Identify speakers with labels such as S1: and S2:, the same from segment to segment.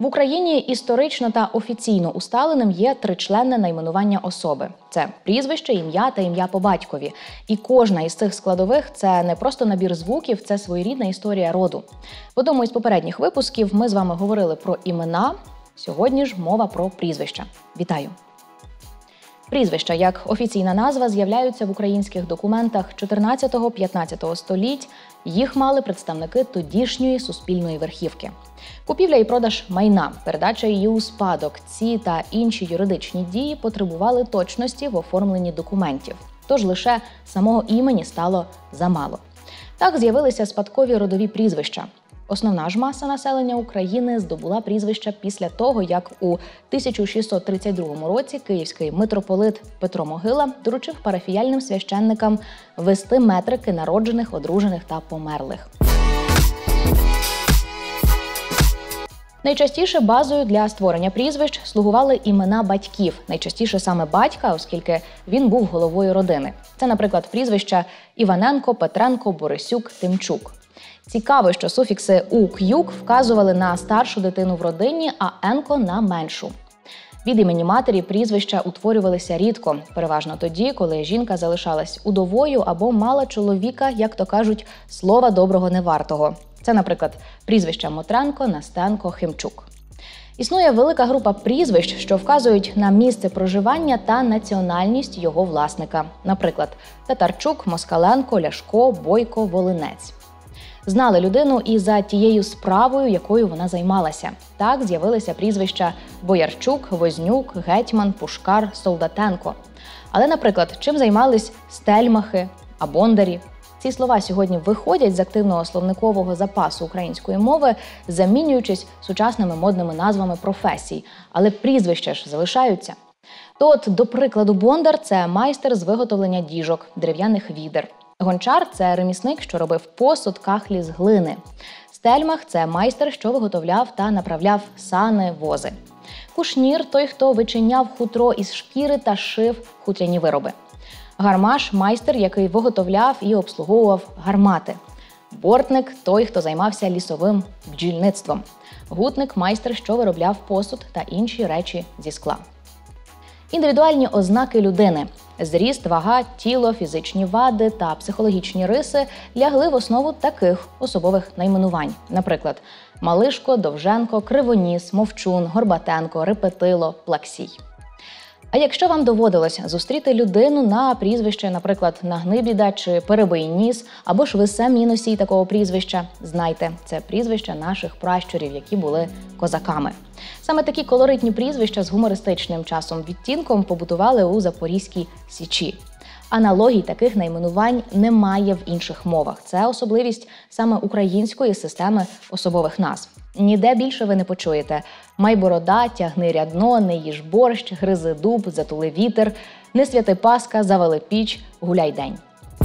S1: В Україні історично та офіційно усталеним є тричленне найменування особи. Це прізвище, ім'я та ім'я по батькові. І кожна із цих складових – це не просто набір звуків, це своєрідна історія роду. В одному із попередніх випусків ми з вами говорили про імена, сьогодні ж мова про прізвища. Вітаю! Прізвища, як офіційна назва, з'являються в українських документах 14-15 століть. Їх мали представники тодішньої суспільної верхівки. Купівля і продаж майна, передача її у спадок, ці та інші юридичні дії потребували точності в оформленні документів. Тож лише самого імені стало замало. Так з'явилися спадкові родові прізвища. Основна ж маса населення України здобула прізвища після того, як у 1632 році київський митрополит Петро Могила доручив парафіяльним священникам вести метрики народжених, одружених та померлих. Найчастіше базою для створення прізвищ слугували імена батьків, найчастіше саме батька, оскільки він був головою родини. Це, наприклад, прізвища Іваненко, Петренко, Борисюк, Тимчук. Цікаво, що суфікси «ук», «юк» вказували на старшу дитину в родині, а «енко» – на меншу. Від імені матері прізвища утворювалися рідко, переважно тоді, коли жінка залишалась удовою або мала чоловіка, як то кажуть, слова доброго не вартого. Це, наприклад, прізвища Мотренко, Настенко, Химчук. Існує велика група прізвищ, що вказують на місце проживання та національність його власника. Наприклад, Татарчук, Москаленко, Ляшко, Бойко, Волинець. Знали людину і за тією справою, якою вона займалася. Так з'явилися прізвища Боярчук, Вознюк, Гетьман, Пушкар, Солдатенко. Але, наприклад, чим займались Стельмахи, а Бондарі? Ці слова сьогодні виходять з активного словникового запасу української мови, замінюючись сучасними модними назвами професій. Але прізвища ж залишаються. То от, до прикладу, Бондар – це майстер з виготовлення діжок, дерев'яних відер. Гончар – це ремісник, що робив посуд, кахлі з глини. Стельмах – це майстер, що виготовляв та направляв сани, вози. Кушнір – той, хто вичиняв хутро із шкіри та шив хутряні вироби. Гармаш – майстер, який виготовляв і обслуговував гармати. Бортник – той, хто займався лісовим бджільництвом. Гутник – майстер, що виробляв посуд та інші речі зі скла. Індивідуальні ознаки людини – зріст, вага, тіло, фізичні вади та психологічні риси – лягли в основу таких особових найменувань. Наприклад, Малишко, Довженко, Кривоніс, Мовчун, Горбатенко, Репетило, Плаксій. А якщо вам доводилось зустріти людину на прізвище, наприклад, Нагнибіда чи Перебийніс, або ж ви самі носій такого прізвища, знайте, це прізвища наших пращурів, які були козаками. Саме такі колоритні прізвища з гумористичним часом-відтінком побутували у Запорізькій Січі. Аналогій таких найменувань немає в інших мовах. Це особливість саме української системи особових назв. Ніде більше ви не почуєте «Майборода», «Тягни рядно», «Не їж борщ», «Гризи дуб», «Затули вітер», «Не святи Паска», «Завали піч», «Гуляй день».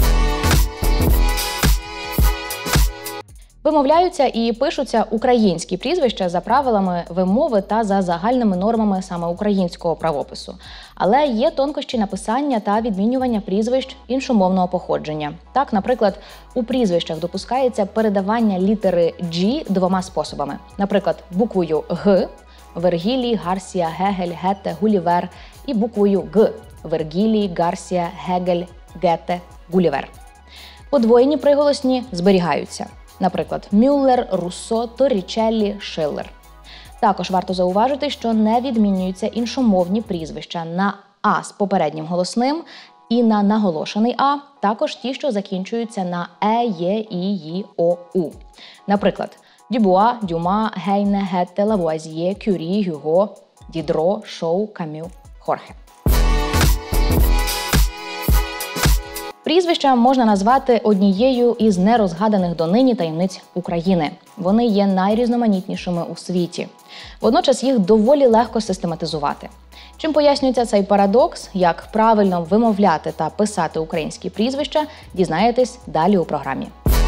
S1: Вимовляються і пишуться українські прізвища за правилами вимови та за загальними нормами саме українського правопису. Але є тонкощі написання та відмінювання прізвищ іншомовного походження. Так, наприклад, у прізвищах допускається передавання літери «G» двома способами. Наприклад, буквою «Г» – Вергілій, Гарсія, Гегель, Гете, Гулівер і буквою «Г» – Вергілій, Гарсія, Гегель, Гете, Гулівер. Подвоєні приголосні зберігаються. Наприклад, Мюллер, Руссо, Торрічеллі, Шиллер. Також варто зауважити, що не відмінюються іншомовні прізвища на «а» з попереднім голосним і на наголошений «а», також ті, що закінчуються на «е», «є», «і», «ї», «о», «у». Наприклад, Дюбуа, Дюма, Гейне, Гетте, Лавуазьє, Кюрі, Гюго, Дідро, Шоу, Камю, Хорхе. Прізвища можна назвати однією із нерозгаданих донині таємниць України. Вони є найрізноманітнішими у світі. Водночас їх доволі легко систематизувати. Чим пояснюється цей парадокс, як правильно вимовляти та писати українські прізвища, дізнаєтесь далі у програмі.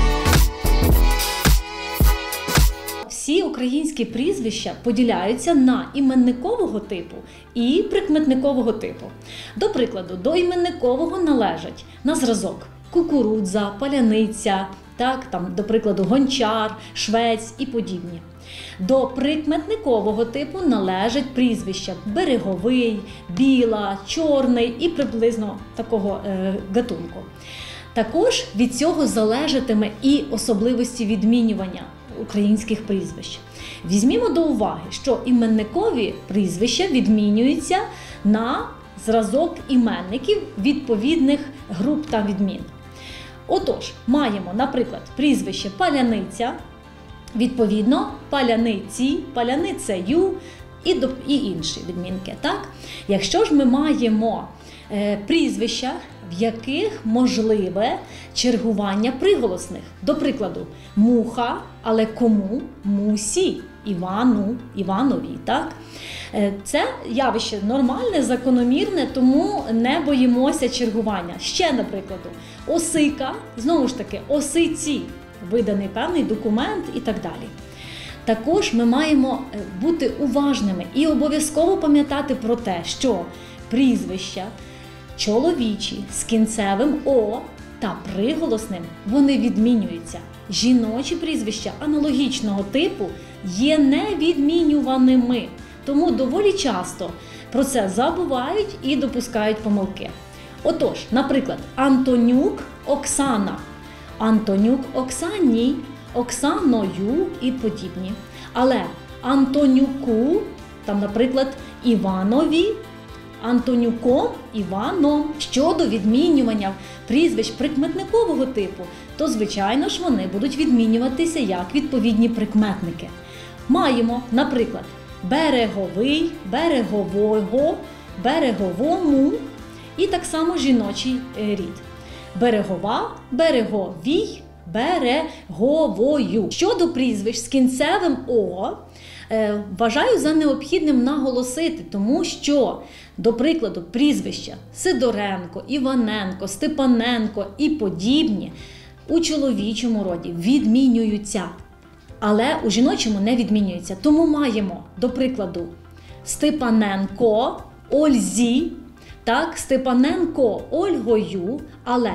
S2: Всі українські прізвища поділяються на іменникового типу і прикметникового типу. До прикладу, до іменникового належать на зразок кукурудза, паляниця, так, там, до прикладу, Гончар, Швець і подібні. До прикметникового типу належать прізвища Береговий, Біла, Чорний і приблизно такого гатунку. Також від цього залежатиме і особливості відмінювання українських прізвищ. Візьмімо до уваги, що іменникові прізвища відмінюються на зразок іменників відповідних груп та відмін. Отож, маємо, наприклад, прізвище Паляниця, відповідно, Паляниці, Паляницею і інші відмінки. Так? Якщо ж ми маємо прізвища, в яких можливе чергування приголосних. До прикладу, Муха, але кому? Мусі, Івану, Іванові. Так? Це явище нормальне, закономірне, тому не боїмося чергування. Ще, наприклад, Осика, знову ж таки, Осиці, виданий певний документ і так далі. Також ми маємо бути уважними і обов'язково пам'ятати про те, що прізвища чоловічі з кінцевим «о» та приголосним вони відмінюються. Жіночі прізвища аналогічного типу є невідмінюваними, тому доволі часто про це забувають і допускають помилки. Отож, наприклад, Антонюк Оксана, Антонюк Оксані, Оксаною і подібні. Але Антонюку, там, наприклад, Іванові, Антонюком, Іваном. Щодо відмінювання прізвищ прикметникового типу, то, звичайно ж, вони будуть відмінюватися як відповідні прикметники. Маємо, наприклад, Береговий, Берегового, Береговому і так само жіночий рід. Берегова, Береговій, Береговою. Щодо прізвищ з кінцевим «о», вважаю за необхідним наголосити, тому що, до прикладу, прізвища Сидоренко, Іваненко, Степаненко і подібні у чоловічому роді відмінюються, але у жіночому не відмінюються. Тому маємо, до прикладу, Степаненко Ользі, так, Степаненко Ольгою, але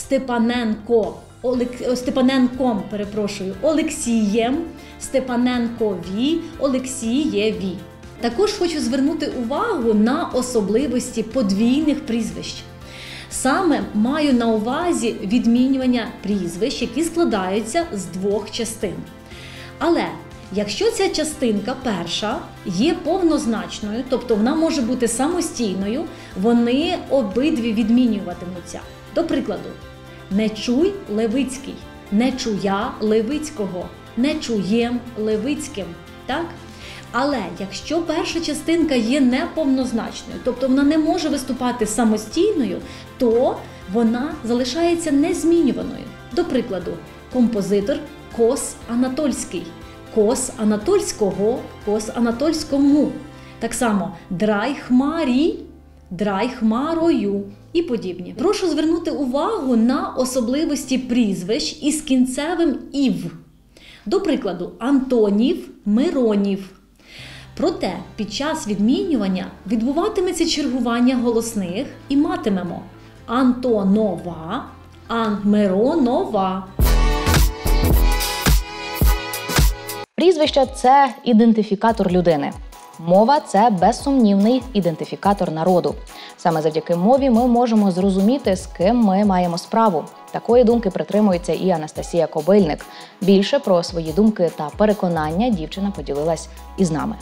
S2: Степаненком, Олексієм, Степаненкові, Олексієві. Також хочу звернути увагу на особливості подвійних прізвищ. Саме маю на увазі відмінювання прізвищ, які складаються з двох частин. Але якщо ця частинка перша є повнозначною, тобто вона може бути самостійною, вони обидві відмінюватимуться. До прикладу, Нечуй Левицький, Нечуя Левицького, Нечуєм Левицьким. Так? Але якщо перша частинка є неповнозначною, тобто вона не може виступати самостійною, то вона залишається незмінюваною. До прикладу, композитор Кос Анатольський, Кос Анатольського, Кос Анатольському. Так само Драйхмарі, Драйхмарою і подібні. Прошу звернути увагу на особливості прізвищ із кінцевим «ів». До прикладу, Антонів, Миронів. Проте під час відмінювання відбуватиметься чергування голосних і матимемо Антонова, Миронова.
S1: Прізвище – це ідентифікатор людини. Мова – це безсумнівний ідентифікатор народу. Саме завдяки мові ми можемо зрозуміти, з ким ми маємо справу. Такої думки притримується і Анастасія Кобильник. Більше про свої думки та переконання дівчина поділилась із нами.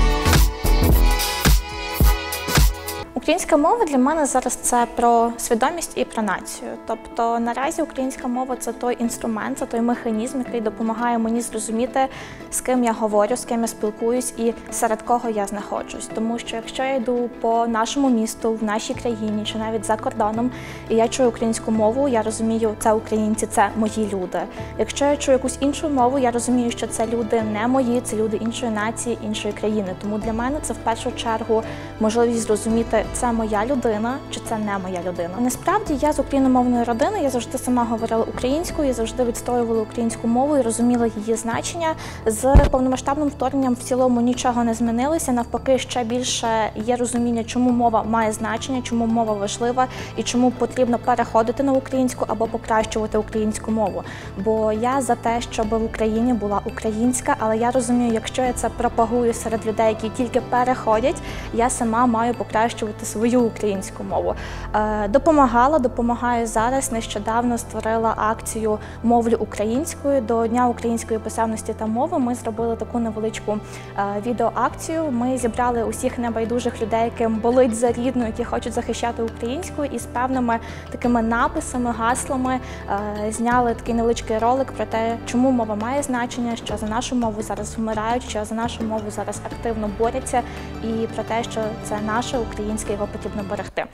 S3: Українська мова для мене зараз це про свідомість і про націю. Тобто наразі українська мова – це той інструмент, це той механізм, який допомагає мені зрозуміти, з ким я говорю, з ким я спілкуюсь і серед кого я знаходжусь. Тому що якщо я йду по нашому місту, в нашій країні чи навіть за кордоном, і я чую українську мову, я розумію, це українці, це мої люди. Якщо я чую якусь іншу мову, я розумію, що це люди не мої, це люди іншої нації, іншої країни. Тому для мене це в першу чергу можливість зрозуміти, це моя людина чи це не моя людина. Насправді я з україномовної родини, я завжди сама говорила українською, я завжди відстоювала українську мову і розуміла її значення. З повномасштабним вторгненням в цілому нічого не змінилося, навпаки, ще більше є розуміння, чому мова має значення, чому мова важлива і чому потрібно переходити на українську або покращувати українську мову. Бо я за те, щоб в Україні була українська, але я розумію, якщо я це пропагую серед людей, які тільки переходять, я сама маю покращувати свою українську мову. Допомагаю зараз. Нещодавно створила акцію «Мовлю українською». До Дня української писемності та мови ми зробили таку невеличку відеоакцію. Ми зібрали усіх небайдужих людей, яким болить за рідну, які хочуть захищати українську, і з певними такими написами, гаслами зняли такий невеличкий ролик про те, чому мова має значення, що за нашу мову зараз вмирають, що за нашу мову зараз активно борються, і про те, що це наше українське, його потрібно берегти.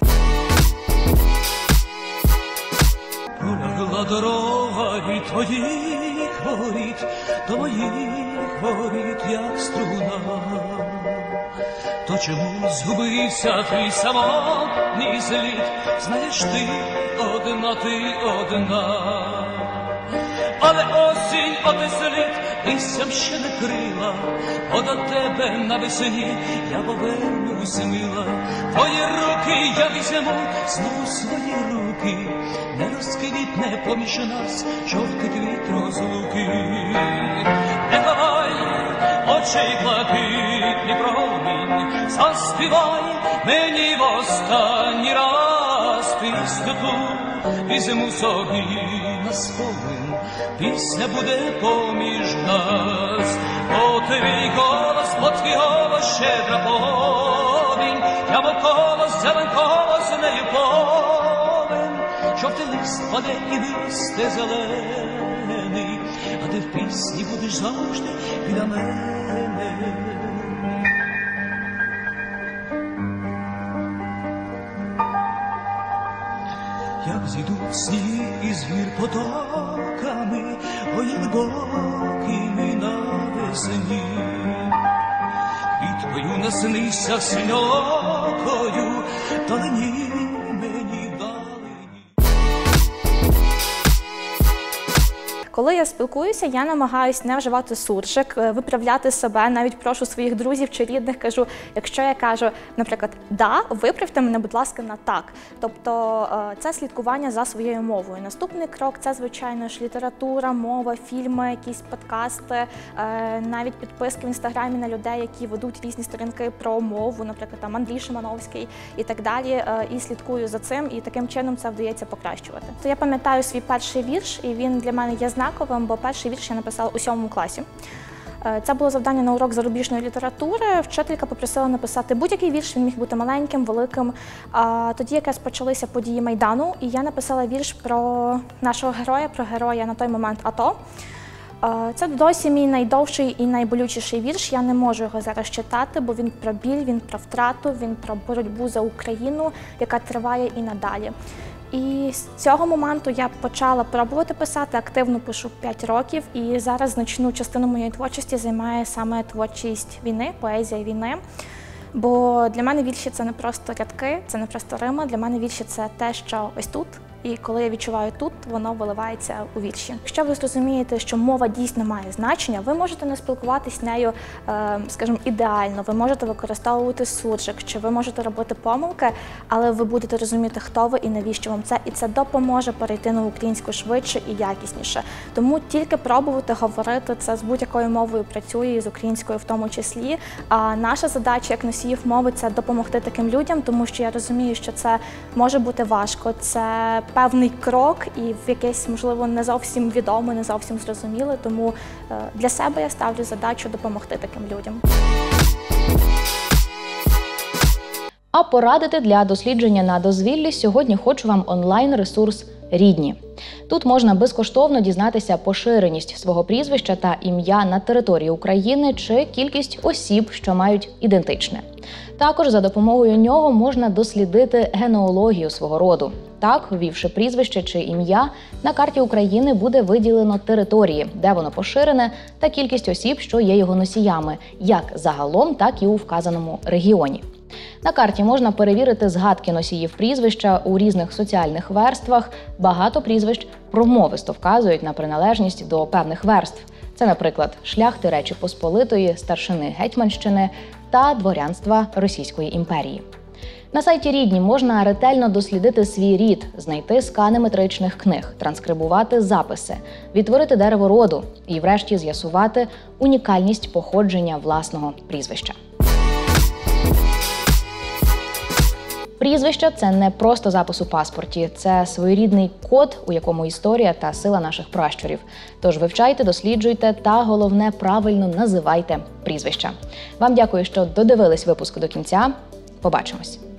S4: Пролягла дорога від твоїх воріт до моїх воріт, як струна. То чому згубився твій самотній слід? Знаєш, ти одна. Але осінь отеслід листям ще не крила, бо до тебе навесні я повернусь мила. Твої руки я візьму, знову свої руки, не розквітне поміж нас жовтий квіт розлуки. Не ховай очей блакитний промінь, заспівай мені в останній раз пісню ту, візьму собі на спомин, пісня буде поміж нас. О, твій голос, щедра повінь, я навколо зеленкого з нею повен. Жовтий лист паде і листе зелений, а ти в пісні будеш завжди біля мене. Як зійдуть сніг із гір потоками, ой, глибокими навесні, і твою наснися синьокою, далині мені далині.
S3: Коли я спілкуюся, я намагаюся не вживати суржик, виправляти себе, навіть прошу своїх друзів чи рідних, кажу, якщо я кажу, наприклад, «да», виправте мене, будь ласка, на «так». Тобто це слідкування за своєю мовою. Наступний крок – це, звичайно ж, література, мова, фільми, якісь подкасти, навіть підписки в Інстаграмі на людей, які ведуть різні сторінки про мову, наприклад, там Андрій Шимановський і так далі, і слідкую за цим, і таким чином це вдається покращувати. То я пам'ятаю свій перший вірш, і він для мене є знаковим, бо перший вірш я написала у 7 класі. Це було завдання на урок зарубіжної літератури. Вчителька попросила написати будь-який вірш, він міг бути маленьким, великим. Тоді якраз почалися події Майдану, і я написала вірш про нашого героя, про героя на той момент АТО. Це досі мій найдовший і найболючіший вірш. Я не можу його зараз читати, бо він про біль, він про втрату, він про боротьбу за Україну, яка триває і надалі. І з цього моменту я почала пробувати писати, активно пишу 5 років, і зараз значну частину моєї творчості займає саме творчість війни, поезія війни. Бо для мене вірші – це не просто рядки, це не просто рима, для мене вірші – це те, що ось тут. І коли я відчуваю тут, воно виливається у вірші. Якщо ви зрозумієте, що мова дійсно має значення, ви можете не спілкуватись з нею, скажімо, ідеально, ви можете використовувати суржик, чи ви можете робити помилки, але ви будете розуміти, хто ви і навіщо вам це, і це допоможе перейти на українську швидше і якісніше. Тому тільки пробувати говорити, це з будь-якою мовою працює, і з українською в тому числі. А наша задача як носіїв мови – це допомогти таким людям, тому що я розумію, що це може бути важко, це певний крок і в якесь, можливо, не зовсім відоме, не зовсім зрозуміле, тому для себе я ставлю задачу допомогти таким людям.
S1: А порадити для дослідження на дозвіллі сьогодні хочу вам онлайн-ресурс «Рідні». Тут можна безкоштовно дізнатися поширеність свого прізвища та ім'я на території України чи кількість осіб, що мають ідентичне. Також за допомогою нього можна дослідити генеалогію свого роду. Так, ввівши прізвище чи ім'я, на карті України буде виділено території, де воно поширене, та кількість осіб, що є його носіями, як загалом, так і у вказаному регіоні. На карті можна перевірити згадки носіїв прізвища у різних соціальних верствах. Багато прізвищ промовисто вказують на приналежність до певних верств. Це, наприклад, шляхти Речі Посполитої, старшини Гетьманщини та дворянства Російської імперії. На сайті Рідні можна ретельно дослідити свій рід, знайти скани метричних книг, транскрибувати записи, відтворити дерево роду і, врешті, з'ясувати унікальність походження власного прізвища. Прізвище – це не просто запис у паспорті, це своєрідний код, у якому історія та сила наших пращурів. Тож вивчайте, досліджуйте та, головне, правильно називайте прізвища. Вам дякую, що додивились випуск до кінця. Побачимось!